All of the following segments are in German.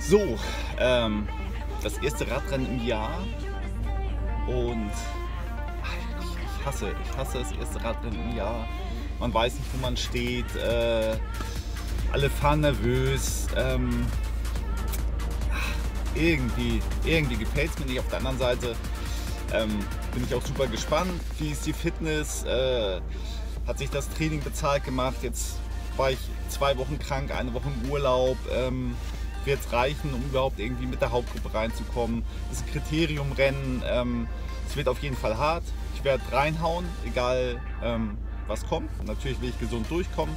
So, das erste Radrennen im Jahr und ich hasse das erste Radrennen im Jahr. Man weiß nicht, wo man steht, alle fahren nervös. Irgendwie gefällt es mir nicht. Auf der anderen Seite bin ich auch super gespannt. Wie ist die Fitness? Hat sich das Training bezahlt gemacht? Jetzt war ich 2 Wochen krank, 1 Woche im Urlaub. Wird es reichen, um überhaupt irgendwie mit der Hauptgruppe reinzukommen? Das ist ein Kriteriumrennen. Es wird auf jeden Fall hart. Ich werde reinhauen, egal was kommt. Natürlich will ich gesund durchkommen.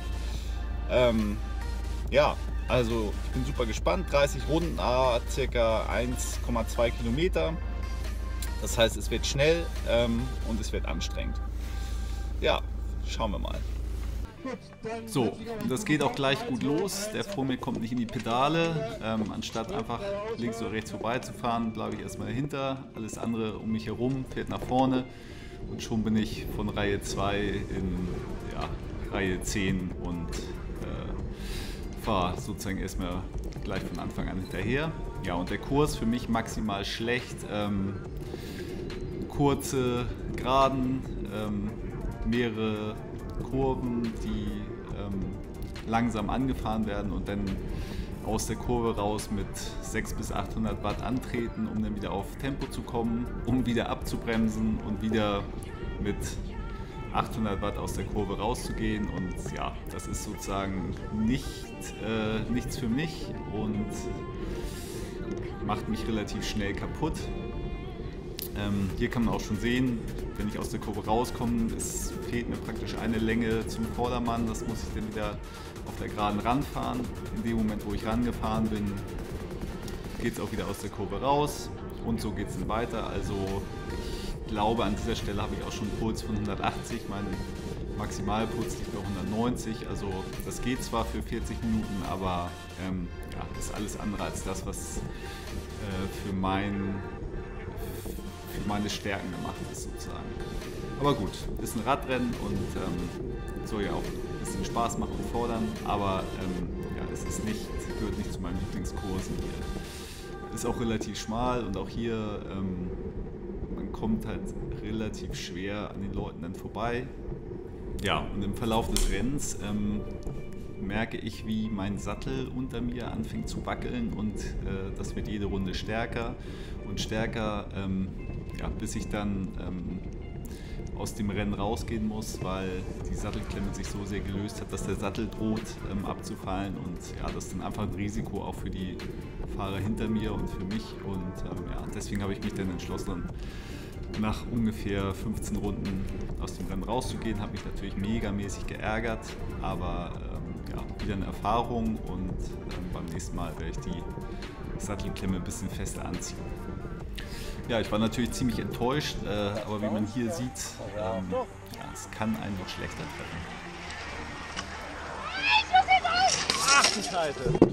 Ja, also ich bin super gespannt. 30 Runden, ca. 1,2 Kilometer. Das heißt, es wird schnell und es wird anstrengend. Ja, schauen wir mal. So, das geht auch gleich gut los. Der vor mir kommt nicht in die Pedale. Anstatt einfach links oder rechts vorbeizufahren, bleibe ich erstmal dahinter. Alles andere um mich herum fährt nach vorne. Und schon bin ich von Reihe 2 in Reihe 10 und fahre sozusagen erstmal gleich von Anfang an hinterher. Ja, und der Kurs für mich maximal schlecht. Kurze Geraden, mehrere Kurven, die langsam angefahren werden und dann aus der Kurve raus mit 600 bis 800 Watt antreten, um dann wieder auf Tempo zu kommen, um wieder abzubremsen und wieder mit 800 Watt aus der Kurve rauszugehen. Und ja, das ist sozusagen nichts für mich und macht mich relativ schnell kaputt. Hier kann man auch schon sehen, wenn ich aus der Kurve rauskomme, es fehlt mir praktisch eine Länge zum Vordermann. Das muss ich dann wieder auf der Geraden ranfahren. In dem Moment, wo ich rangefahren bin, geht es auch wieder aus der Kurve raus und so geht es dann weiter. Also ich glaube, an dieser Stelle habe ich auch schon einen Puls von 180. Mein Maximalpuls liegt bei 190. Also das geht zwar für 40 Minuten, aber ja, ist alles andere als das, was für meine Stärken gemacht ist sozusagen. Aber gut, ist ein Radrennen und soll ja auch ein bisschen Spaß machen und fordern, aber ja, es ist gehört nicht zu meinen Lieblingskursen hier. Ist auch relativ schmal und auch hier, man kommt halt relativ schwer an den Leuten dann vorbei. Ja, und im Verlauf des Rennens merke ich, wie mein Sattel unter mir anfängt zu wackeln und das wird jede Runde stärker und stärker, ja, bis ich dann aus dem Rennen rausgehen muss, weil die Sattelklemme sich so sehr gelöst hat, dass der Sattel droht abzufallen und ja, das ist dann einfach ein Risiko auch für die Fahrer hinter mir und für mich und ja, deswegen habe ich mich dann entschlossen, nach ungefähr 15 Runden aus dem Rennen rauszugehen. Habe mich natürlich megamäßig geärgert, aber ja, wieder eine Erfahrung und beim nächsten Mal werde ich die Sattelklemme ein bisschen fester anziehen. Ja, ich war natürlich ziemlich enttäuscht, aber wie man hier sieht, ja, es kann einen noch schlechter treffen. Ach du Scheiße!